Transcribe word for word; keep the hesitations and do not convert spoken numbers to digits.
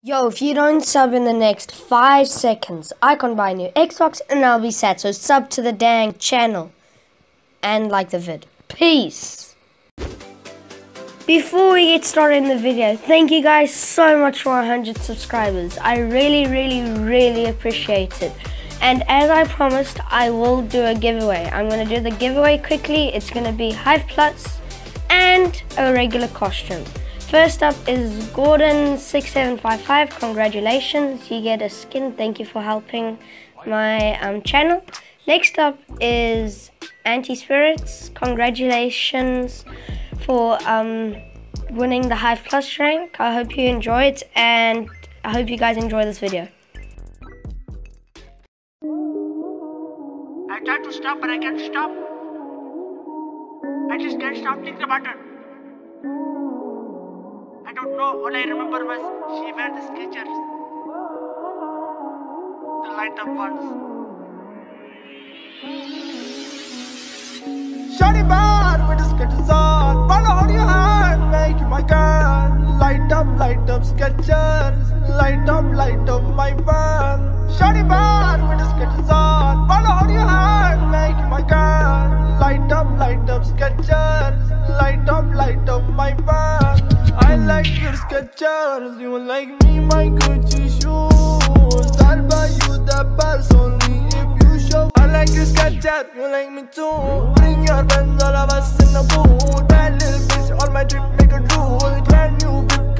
Yo, if you don't sub in the next five seconds, I can buy a new Xbox and I'll be sad. So sub to the dang channel and like the vid. Peace. Before we get started in the video, thank you guys so much for one hundred subscribers. I really, really, really appreciate it. And as I promised, I will do a giveaway. I'm going to do the giveaway quickly. It's going to be Hive Plus and a regular costume. First up is Gordon six seven five five. Congratulations, you get a skin. Thank you for helping my um, channel. Next up is Anti-Spirits. Congratulations for um, winning the Hive Plus rank. I hope you enjoy it and I hope you guys enjoy this video. I tried to stop but I can't stop. I just can't stop. Click the button. I don't know, all I remember was she wear the Skechers, the light up ones. Shawty bar with the Skechers on, follow hold your hand, make you my girl. Light up, light up Skechers, light up, light up my van. Shawty bar with the Skechers on, follow hold your hand, make you my girl. Light up, light up Skechers, light up, light up my van. I like your Skechers, you like me, my Gucci shoes. I'll buy you the purse only if you show. I like your Skechers, you like me too. Bring your friends, all of us in the booth. Bad little bitch, all my drip make a drool. Brand new whip,